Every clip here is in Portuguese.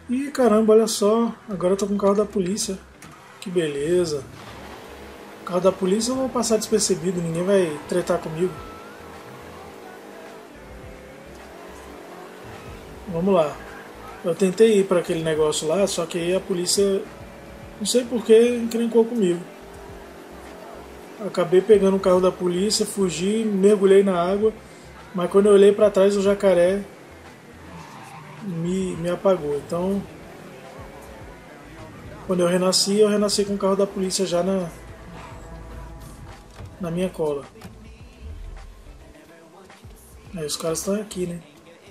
Ih, caramba, olha só. Agora eu tô com o carro da polícia. Que beleza. O carro da polícia eu vou passar despercebido, ninguém vai tretar comigo. Vamos lá. Eu tentei ir para aquele negócio lá, só que aí a polícia, não sei por que, encrencou comigo. Acabei pegando o carro da polícia, fugi, mergulhei na água, mas quando eu olhei para trás o jacaré me apagou. Então, quando eu renasci com o carro da polícia já na minha cola. Aí os caras estão aqui, né?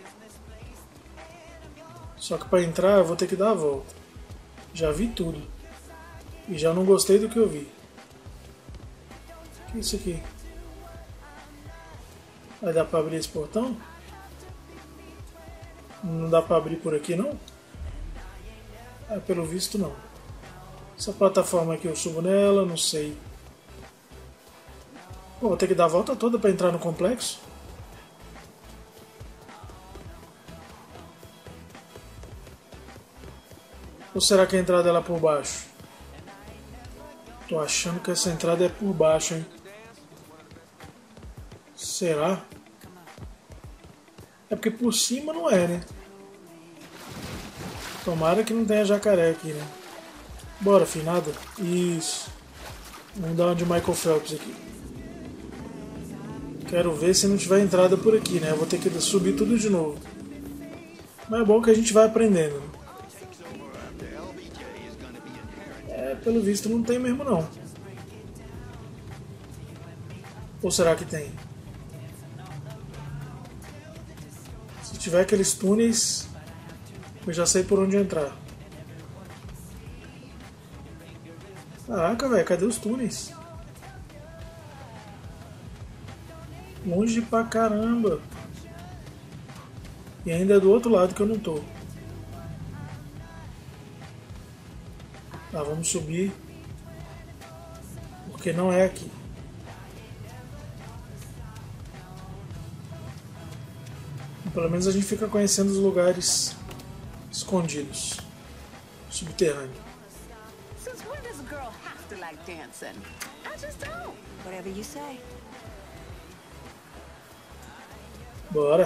Só que para entrar eu vou ter que dar a volta. Já vi tudo. E já não gostei do que eu vi. O que é isso aqui? Vai dar para abrir esse portão? Não dá para abrir por aqui não? Pelo visto não. Essa plataforma aqui eu subo nela, não sei. Pô, vou ter que dar a volta toda para entrar no complexo? Ou será que a entrada é lá por baixo? Tô achando que essa entrada é por baixo, hein? Será? É porque por cima não é, né? Tomara que não tenha jacaré aqui, né? Bora, finada. Isso. Vamos dar uma de Michael Phelps aqui. Quero ver se não tiver entrada por aqui, né? Eu vou ter que subir tudo de novo. Mas é bom que a gente vai aprendendo. Pelo visto não tem mesmo não. Ou será que tem? Se tiver aqueles túneis, eu já sei por onde entrar. Caraca, velho, cadê os túneis? Longe pra caramba. E ainda é do outro lado que eu não tô. Tá, vamos subir. Porque não é aqui. Pelo menos a gente fica conhecendo os lugares escondidos. Subterrâneo. Since when does a girl have to like dancing? I just don't. Whatever you say. Bora.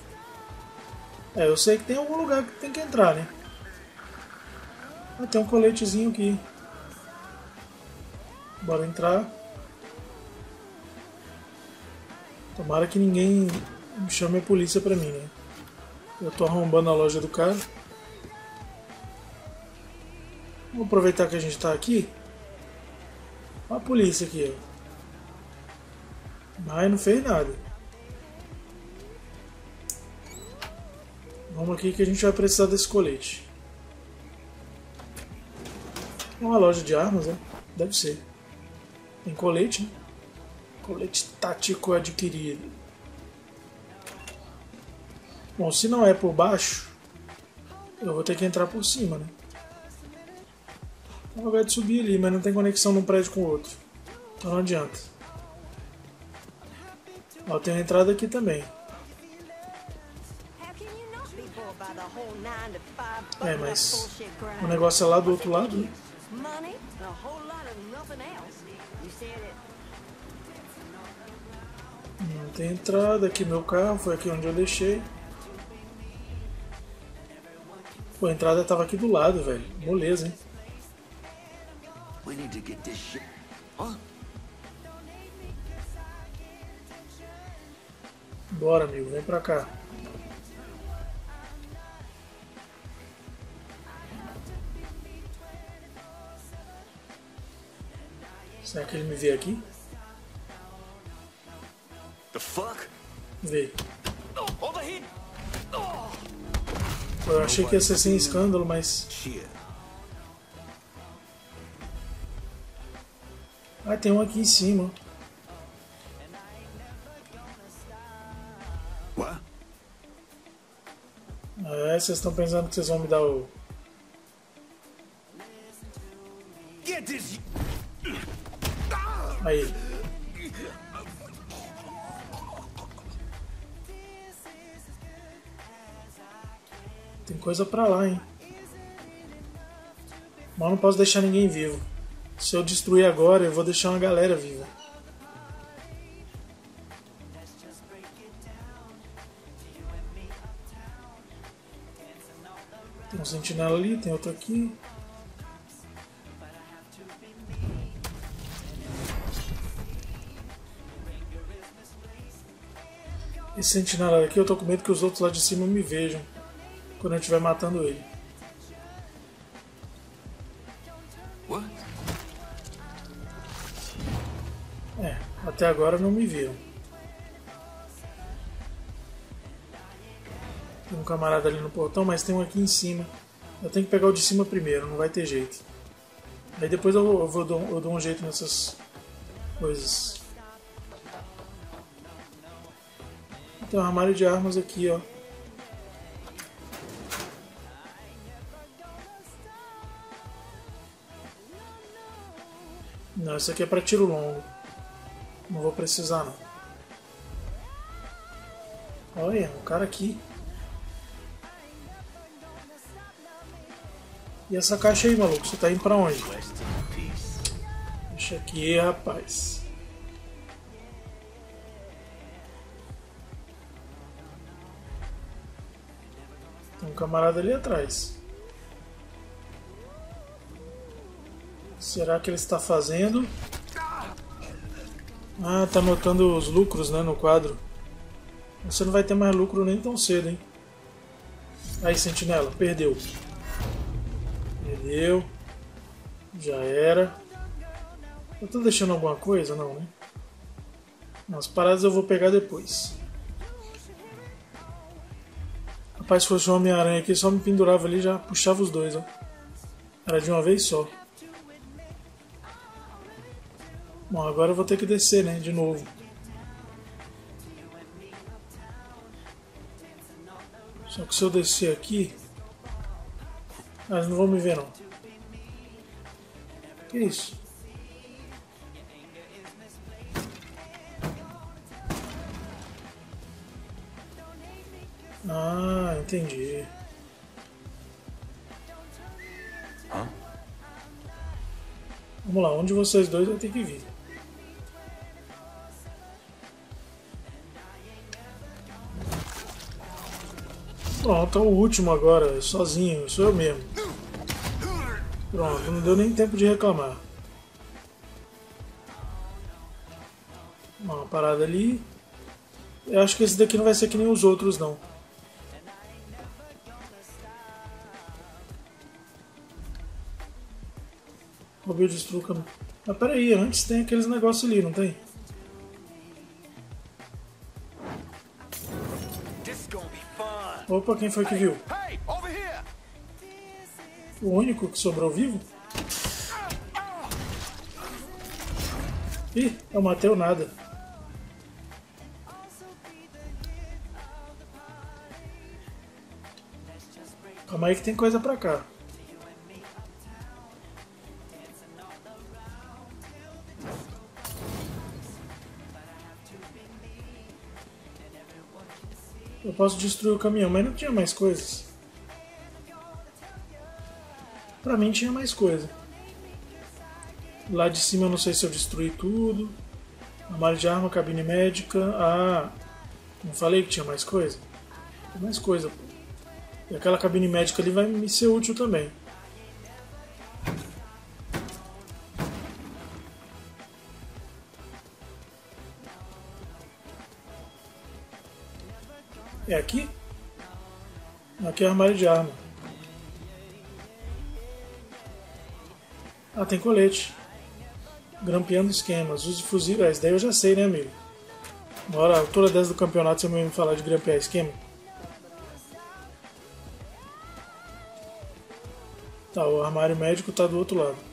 Eu sei que tem algum lugar que tem que entrar, né? Tem um coletezinho aqui. Bora entrar. Tomara que ninguém chame a polícia pra mim, né? Eu tô arrombando a loja do cara. Vamos aproveitar que a gente tá aqui. Olha a polícia aqui, ó. Mas não fez nada. Vamos aqui que a gente vai precisar desse colete. Uma loja de armas, né? Deve ser. Tem colete, né? Colete tático adquirido. Bom, se não é por baixo, eu vou ter que entrar por cima, né? Então, ao invés de subir ali, mas não tem conexão num prédio com o outro. Então não adianta. Ó, tem uma entrada aqui também. Mas o negócio é lá do outro lado, né? Não tem entrada, aqui meu carro, foi aqui onde eu deixei. Pô, a entrada tava aqui do lado, velho. Moleza, hein? Bora, amigo, vem pra cá. Será que ele me vê aqui? The fuck? Vê. Eu achei que ia ser sem escândalo, mas... Ah, tem um aqui em cima. What? Vocês estão pensando que vocês vão me dar o... Get this. Aí. Tem coisa pra lá, hein? Mas não posso deixar ninguém vivo. Se eu destruir agora, eu vou deixar uma galera viva. Tem um sentinela ali, tem outro aqui. Esse sentinela aqui eu tô com medo que os outros lá de cima me vejam quando eu estiver matando ele. What? É, até agora não me viram. Tem um camarada ali no portão, mas tem um aqui em cima. Eu tenho que pegar o de cima primeiro, não vai ter jeito. Aí depois eu dou um jeito nessas coisas. Tem um armário de armas aqui, ó. Não, isso aqui é para tiro longo. Não vou precisar, não. Olha, um cara aqui. E essa caixa aí, maluco? Você tá indo pra onde? Deixa aqui, rapaz. Tem um camarada ali atrás. Será que ele está fazendo? Ah, tá anotando os lucros, né, no quadro. Você não vai ter mais lucro nem tão cedo, hein? Aí, sentinela, perdeu. Perdeu. Já era. Eu tô deixando alguma coisa? Não, né? As paradas eu vou pegar depois. Rapaz, se fosse um Homem-Aranha aqui, só me pendurava ali e já puxava os dois, ó. Era de uma vez só. Bom, agora eu vou ter que descer, né? De novo. Só que se eu descer aqui... Ah, eles não vão me ver, não. Que isso? Ah, entendi. Hã? Vamos lá, onde vocês dois vão ter que vir. Pronto, é o último agora, sozinho, sou eu mesmo. Pronto, não deu nem tempo de reclamar. Uma parada ali. Eu acho que esse daqui não vai ser que nem os outros, não. Roubei o destruo o caminho. Mas peraí, antes tem aqueles negócios ali, não tem? This gonna be fun. Opa, quem foi que viu? Hey, over here. O único que sobrou vivo? Ih, eu matei o nada. Calma aí que tem coisa pra cá. Eu posso destruir o caminhão, mas não tinha mais coisas. Pra mim tinha mais coisa. Lá de cima eu não sei se eu destruí tudo. Armário de arma, cabine médica. Ah, não falei que tinha mais coisa? Tem mais coisa, pô. E aquela cabine médica ali vai me ser útil também. É aqui? Aqui é o armário de arma. Ah, tem colete. Grampeando esquemas. Use fusível. Isso daí eu já sei, né, amigo? Uma hora, altura 10 do campeonato, você vai me falar de grampear esquema? Tá, o armário médico tá do outro lado.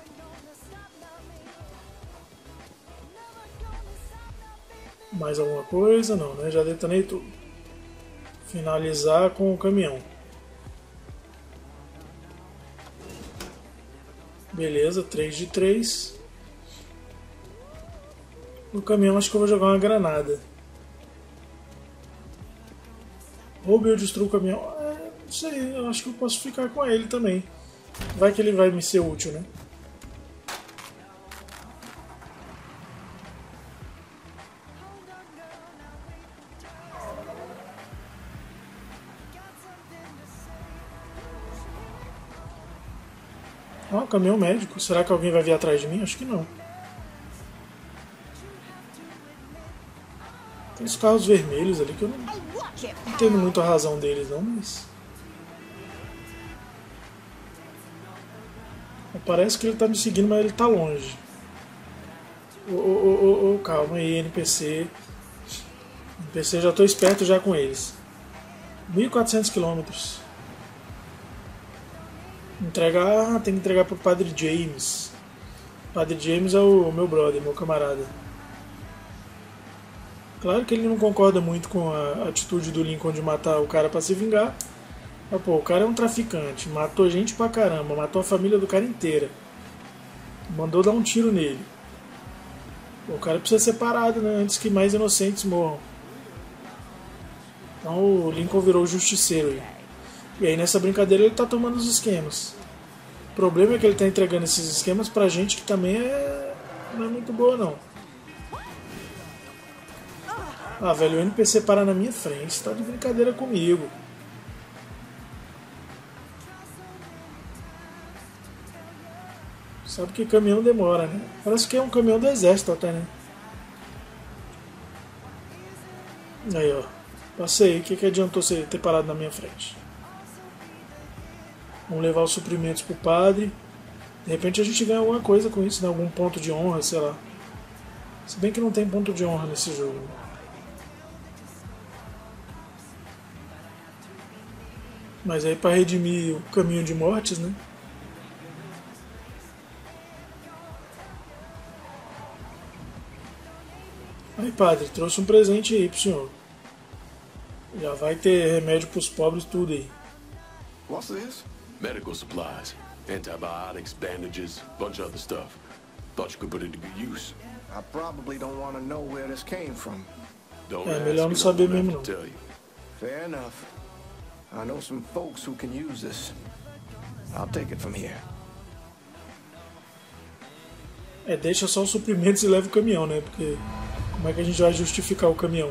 Mais alguma coisa? Não, né? Já detonei tudo. Finalizar com o caminhão. Beleza, 3 de 3. No caminhão acho que eu vou jogar uma granada. Roube ou destrua o caminhão? Não sei, eu acho que eu posso ficar com ele também. Vai que ele vai me ser útil, né? Ó, caminhão médico. Será que alguém vai vir atrás de mim? Acho que não. Tem os carros vermelhos ali que eu não entendo muito a razão deles não, mas... Parece que ele tá me seguindo, mas ele tá longe. Calma aí, NPC. NPC, já tô esperto já com eles. 1.400 quilômetros. Entregar... tem que entregar pro Padre James. O Padre James é o meu brother, meu camarada. Claro que ele não concorda muito com a atitude do Lincoln de matar o cara pra se vingar. Mas, pô, o cara é um traficante, matou gente pra caramba, matou a família do cara inteira. Mandou dar um tiro nele. Pô, o cara precisa ser parado, né, antes que mais inocentes morram. Então o Lincoln virou o justiceiro aí. E aí nessa brincadeira ele tá tomando os esquemas. O problema é que ele tá entregando esses esquemas pra gente que também não é muito boa não. Ah, velho, o NPC para na minha frente, tá de brincadeira comigo. Sabe que caminhão demora, né? Parece que é um caminhão do exército até, né? Aí, ó. Passei. O que adiantou você ter parado na minha frente? Vamos levar os suprimentos pro padre. De repente a gente ganha alguma coisa com isso, né? Algum ponto de honra, sei lá. Se bem que não tem ponto de honra nesse jogo. Mas aí para redimir o caminho de mortes, né? Aí, padre, trouxe um presente aí pro senhor. Já vai ter remédio pros pobres, tudo aí. What's this? Medical supplies. Antibiotics, bandages, bunch of other stuff. Thought you could put it to good use. I probably don't want to know where this came from. Don't É ask melhor não me, saber I won't mesmo have to não. tell you. Fair enough. I know some folks who can use this. I'll take it from here. É, deixa só os suprimentos e leva o caminhão, né? Porque como é que a gente vai justificar o caminhão?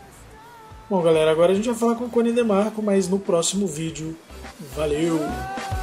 Bom, galera, agora a gente vai falar com o Connie DeMarco, mas no próximo vídeo. Valeu!